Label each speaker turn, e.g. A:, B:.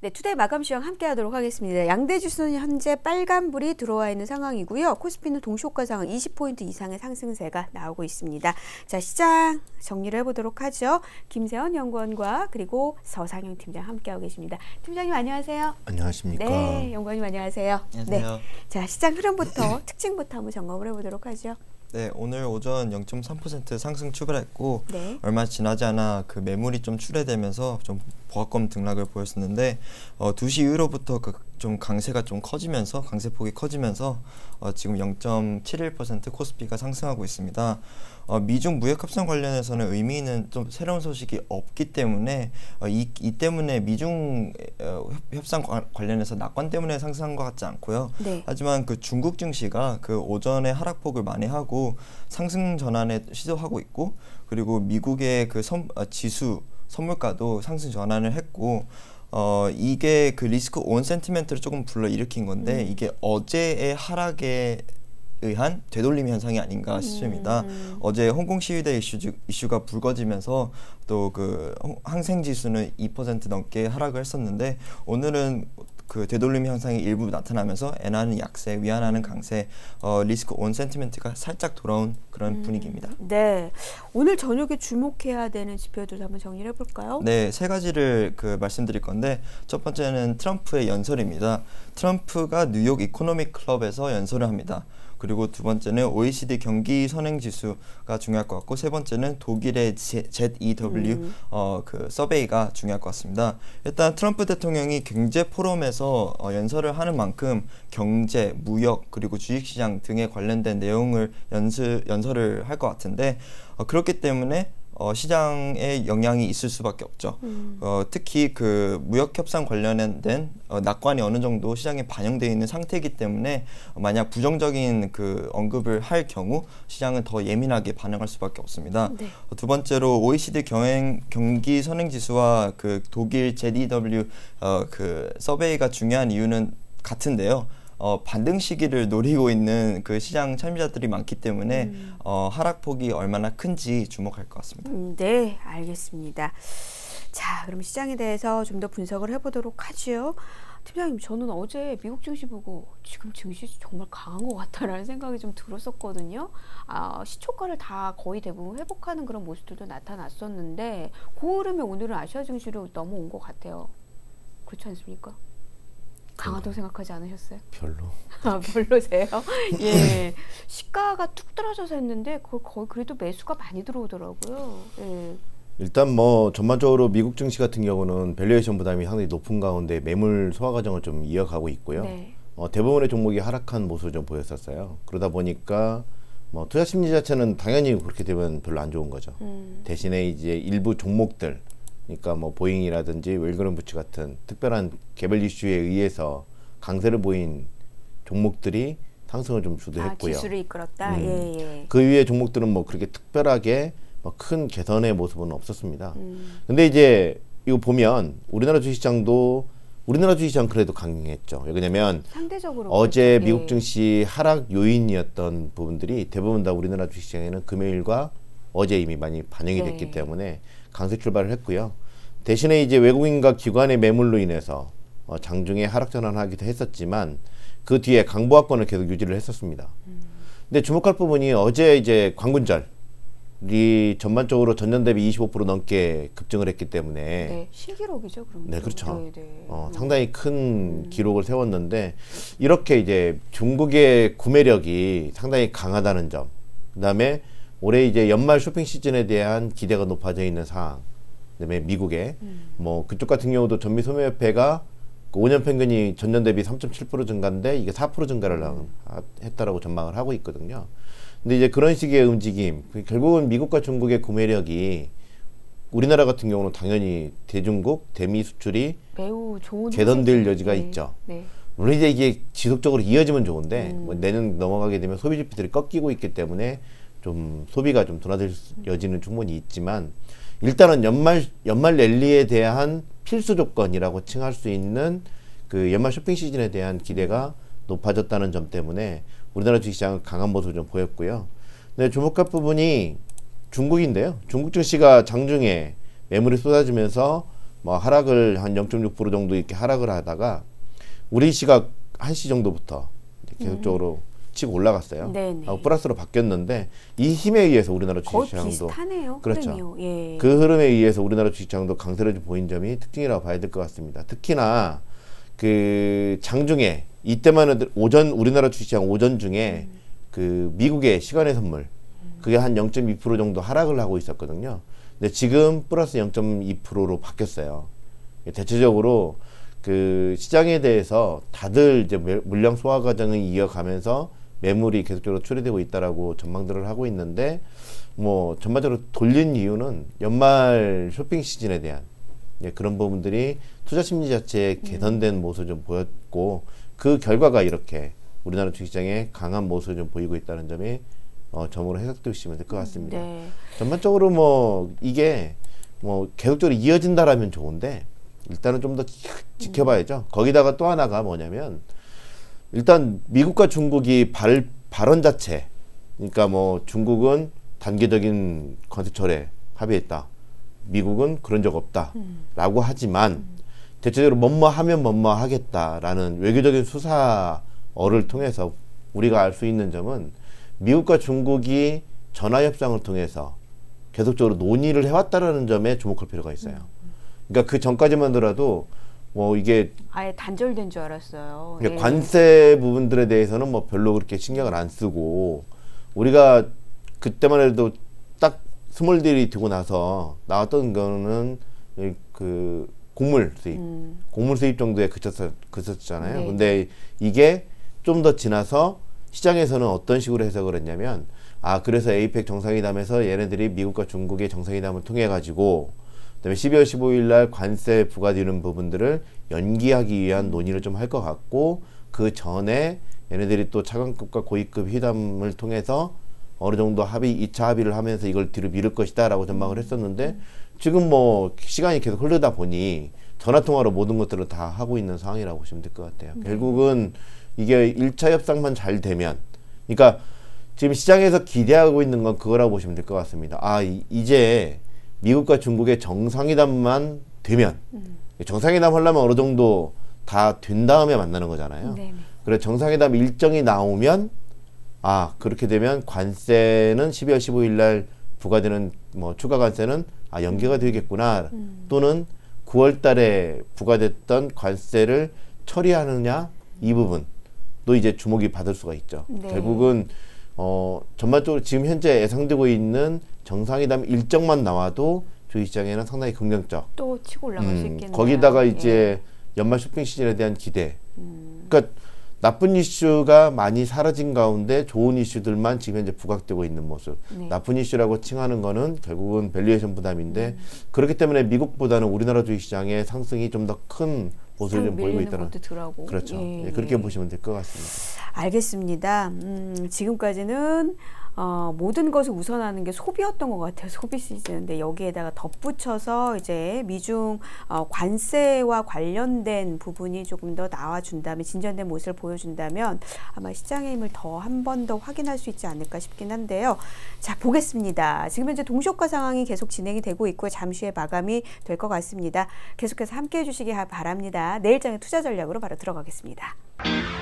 A: 네, 투데이 마감 시황 함께 하도록 하겠습니다. 양대 지수는 현재 빨간불이 들어와 있는 상황이고요. 코스피는 동시효과 상황 20포인트 이상의 상승세가 나오고 있습니다. 자, 시장 정리를 해보도록 하죠. 김세원 연구원과 그리고 서상영 팀장 함께하고 계십니다. 팀장님 안녕하세요.
B: 안녕하십니까.
A: 네, 연구원님 안녕하세요.
C: 안녕하세요.
A: 네, 자, 시장 흐름부터 특징부터 한번 점검을 해보도록 하죠.
C: 네, 오늘 오전 0.3% 상승 출발했고
A: 네.
C: 얼마 지나지 않아 그 매물이 좀 출회되면서 좀 보합권 등락을 보였었는데 2시 이후로부터 좀 강세가 좀 커지면서 강세폭이 커지면서 지금 0.71% 코스피가 상승하고 있습니다. 미중 무역 협상 관련해서는 의미 있는 좀 새로운 소식이 없기 때문에 이 때문에 미중 협상 관련해서 낙관 때문에 상승한 것 같지 않고요.
A: 네.
C: 하지만 그 중국 증시가 그 오전에 하락폭을 많이 하고 상승 전환에 시도하고 있고, 그리고 미국의 그 지수 선물가도 상승 전환을 했고, 이게 그 리스크 온 센티멘트를 조금 불러일으킨 건데 이게 어제의 하락에 의한 되돌림 현상이 아닌가 싶습니다. 어제 홍콩 시위대 이슈가 불거지면서 또 그 항생 지수는 2% 넘게 하락을 했었는데, 오늘은 그 되돌림 현상이 일부 나타나면서 엔화는 약세, 위안화는 강세, 리스크 온 센티멘트가 살짝 돌아온 그런 분위기입니다.
A: 네, 오늘 저녁에 주목해야 되는 지표들 한번 정리를 해볼까요?
C: 네, 세 가지를 말씀드릴 건데, 첫 번째는 트럼프의 연설입니다. 트럼프가 뉴욕 이코노믹 클럽에서 연설을 합니다. 그리고 두 번째는 OECD 경기 선행 지수가 중요할 것 같고, 세 번째는 독일의 ZEW 그 서베이가 중요할 것 같습니다. 일단 트럼프 대통령이 경제 포럼에서 연설을 하는 만큼 경제, 무역, 그리고 주식시장 등에 관련된 내용을 연설을 할 것 같은데, 그렇기 때문에 시장에 영향이 있을 수밖에 없죠. 특히 그 무역 협상 관련된 낙관이 어느 정도 시장에 반영되어 있는 상태이기 때문에 만약 부정적인 그 언급을 할 경우 시장은 더 예민하게 반응할 수밖에 없습니다. 네. 두 번째로 OECD 경기 선행 지수와 그 독일 ZEW 그 서베이가 중요한 이유는 같은데요. 반등 시기를 노리고 있는 그 시장 참여자들이 많기 때문에 하락폭이 얼마나 큰지 주목할 것 같습니다.
A: 네, 알겠습니다. 자, 그럼 시장에 대해서 좀 더 분석을 해보도록 하죠. 팀장님, 저는 어제 미국 증시 보고 지금 증시 정말 강한 것 같다라는 생각이 좀 들었었거든요. 시초가를 다 거의 대부분 회복하는 그런 모습들도 나타났었는데, 그 흐름이 오늘은 아시아 증시로 넘어온 것 같아요. 그렇지 않습니까? 강하다고 생각하지 않으셨어요?
B: 별로.
A: 별로세요? 예. 시가가 뚝 떨어져서 했는데 거의 그래도 매수가 많이 들어오더라고요. 예.
B: 일단 뭐 전반적으로 미국 증시 같은 경우는 밸류에이션 부담이 상당히 높은 가운데 매물 소화 과정을 좀 이어가고 있고요. 네. 대부분의 종목이 하락한 모습을 좀 보였었어요. 그러다 보니까 뭐 투자 심리 자체는 당연히 그렇게 되면 별로 안 좋은 거죠. 대신에 이제 일부 종목들, 그러니까 뭐 보잉이라든지 웰그런부츠 같은 특별한 개별 이슈에 의해서 강세를 보인 종목들이 상승을 좀 주도했고요.
A: 지수를 이끌었다. 예.
B: 그 위에 종목들은 뭐 그렇게 특별하게 뭐 큰 개선의 모습은 없었습니다. 근데 이제 이거 보면 우리나라 주식시장 그래도 강했죠. 왜냐면
A: 상대적으로
B: 어제
A: 그렇죠.
B: 미국 증시 하락 요인이었던 부분들이 대부분 다 우리나라 주식시장에는 금요일과 어제 이미 많이 반영이 됐기 때문에 강세 출발을 했고요. 대신에 이제 외국인과 기관의 매물로 인해서 장중에 하락 전환하기도 했었지만 그 뒤에 강보합권을 계속 유지를 했었습니다. 근데 주목할 부분이 어제 이제 광군절이 전반적으로 전년 대비 25% 넘게 급증을 했기 때문에
A: 신기록이죠, 그럼.
B: 네, 그렇죠. 상당히 큰 기록을 세웠는데, 이렇게 이제 중국의 구매력이 상당히 강하다는 점, 그다음에 올해 이제 연말 쇼핑 시즌에 대한 기대가 높아져 있는 상황, 그다음에 미국에 뭐 그쪽 같은 경우도 전미소매협회가 5년 평균이 전년 대비 3.7% 증가인데 이게 4% 증가를 했다라고 전망을 하고 있거든요. 근데 이제 그런 식의 움직임, 결국은 미국과 중국의 구매력이 우리나라 같은 경우는 당연히 대중국, 대미 수출이
A: 매우 좋은
B: 개선될 여지가 있죠. 물론 이제 이게 지속적으로 이어지면 좋은데 뭐 내년 넘어가게 되면 소비 지표들이 꺾이고 있기 때문에 좀 소비가 좀 둔화될 여지는 충분히 있지만, 일단은 연말 랠리에 대한 필수 조건이라고 칭할 수 있는 그 연말 쇼핑 시즌에 대한 기대가 높아졌다는 점 때문에 우리나라 주식시장은 강한 모습을 좀 보였고요. 근데 주목할 부분이 중국인데요. 중국 증시가 장중에 매물이 쏟아지면서 뭐 하락을 한 0.6% 정도 이렇게 하락을 하다가 우리 시각 1시 정도부터 계속적으로 치고 올라갔어요. 하고 플러스로 바뀌었는데 이 힘에 의해서 우리나라 주식시장도
A: 거의 비슷하네요.
B: 그렇죠.
A: 흐름이요. 예.
B: 그 흐름에 의해서 우리나라 주식시장도 강세를 좀 보인 점이 특징이라고 봐야 될 것 같습니다. 특히나 그 장중에 이때만 해도 우리나라 주식시장 오전 중에 그 미국의 시간의 선물 그게 한 0.2% 정도 하락을 하고 있었거든요. 근데 지금 플러스 0.2%로 바뀌었어요. 대체적으로 그 시장에 대해서 다들 이제 물량 소화 과정을 이어가면서 매물이 계속적으로 출회되고 있다라고 전망들을 하고 있는데 뭐 전반적으로 돌린 이유는 연말 쇼핑 시즌에 대한 그런 부분들이 투자 심리 자체에 개선된 모습을 좀 보였고 그 결과가 이렇게 우리나라 주식시장에 강한 모습을 좀 보이고 있다는 점이 점으로 해석되어 주시면 될 것 같습니다.
A: 네.
B: 전반적으로 뭐 이게 뭐 계속적으로 이어진다라면 좋은데 일단은 좀 더 지켜봐야죠. 거기다가 또 하나가 뭐냐면 일단 미국과 중국이 발언 자체 그러니까 뭐 중국은 단계적인 관세 철회 합의했다. 미국은 그런 적 없다. 라고 하지만 대체적으로 뭐뭐 하면 뭐뭐 하겠다라는 외교적인 수사어를 통해서 우리가 알 수 있는 점은 미국과 중국이 전화협상을 통해서 계속적으로 논의를 해왔다라는 점에 주목할 필요가 있어요. 그러니까 그 전까지만 하더라도 뭐 이게
A: 아예 단절된 줄 알았어요.
B: 예. 관세 부분들에 대해서는 뭐 별로 그렇게 신경을 안 쓰고 우리가 그때만 해도 딱 스몰 딜이 되고 나서 나왔던 거는 그 곡물 수입 정도에 그쳤잖아요.
A: 네.
B: 근데 이게 좀 더 지나서 시장에서는 어떤 식으로 해석을 했냐면 그래서 에이펙 정상회담에서 얘네들이 미국과 중국의 정상회담을 통해 가지고 그다음에 12월 15일 날 관세 부과되는 부분들을 연기하기 위한 논의를 좀 할 것 같고 그 전에 얘네들이 또 차관급과 고위급 회담을 통해서 어느 정도 2차 합의를 하면서 이걸 뒤로 미룰 것이다라고 전망을 했었는데 지금 뭐 시간이 계속 흐르다 보니 전화통화로 모든 것들을 다 하고 있는 상황이라고 보시면 될 것 같아요. 결국은 이게 1차 협상만 잘 되면 그러니까 지금 시장에서 기대하고 있는 건 그거라고 보시면 될 것 같습니다. 이제 미국과 중국의 정상회담만 되면 정상회담 하려면 어느 정도 다 된 다음에 만나는 거잖아요.
A: 네네.
B: 그래서 정상회담 일정이 나오면 그렇게 되면 관세는 12월 15일 날 부과되는 뭐 추가 관세는 연기가 되겠구나 또는 9월 달에 부과됐던 관세를 처리하느냐 이 부분도 이제 주목이 받을 수가 있죠.
A: 네.
B: 결국은 전반적으로 지금 현재 예상되고 있는 정상회담 일정만 나와도 주식시장에는 상당히 긍정적.
A: 또 치고 올라갈 수 있겠네요.
B: 거기다가 이제 연말 쇼핑 시즌에 대한 기대. 그러니까 나쁜 이슈가 많이 사라진 가운데 좋은 이슈들만 지금 현재 부각되고 있는 모습.
A: 네.
B: 나쁜 이슈라고 칭하는 거는 결국은 밸류에이션 부담인데 그렇기 때문에 미국보다는 우리나라 주식시장의 상승이 좀 더 큰 모습을 좀 보이고 있다는. 그렇죠.
A: 예,
B: 그렇게
A: 예.
B: 보시면 될 것 같습니다.
A: 알겠습니다. 지금까지는 모든 것을 우선하는 게 소비였던 것 같아요. 소비 시즌인데 여기에다가 덧붙여서 이제 미중 관세와 관련된 부분이 조금 더 나와준다면 진전된 모습을 보여준다면 아마 시장의 힘을 더 한 번 더 확인할 수 있지 않을까 싶긴 한데요. 자, 보겠습니다. 지금 현재 동시효과 상황이 계속 진행이 되고 있고 잠시 후에 마감이 될 것 같습니다. 계속해서 함께해 주시기 바랍니다. 내일장의 투자 전략으로 바로 들어가겠습니다.